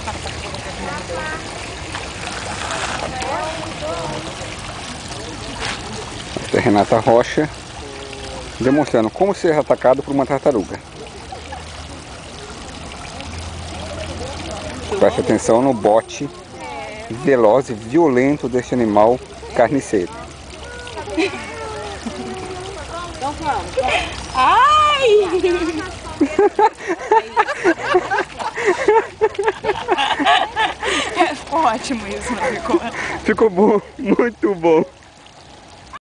Esta é Renata Rocha, demonstrando como ser atacado por uma tartaruga. Preste atenção no bote veloz e violento deste animal carniceiro. Então vamos. Ai! Ficou ótimo isso, não ficou? Ficou bom, muito bom.